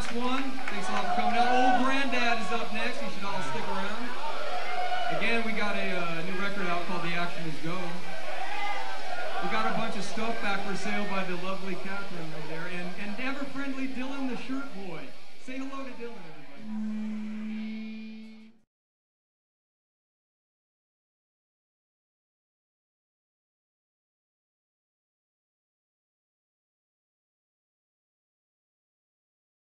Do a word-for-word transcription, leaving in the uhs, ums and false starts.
last one. Thanks a lot for coming out. Old Grandad is up next. You should all stick around. Again, we got a uh, new record out called The Action Is Go. We got a bunch of stuff back for sale by the lovely Catherine over there. And, and ever-friendly Dylan the Shirt Boy. Say hello to Dylan, everybody.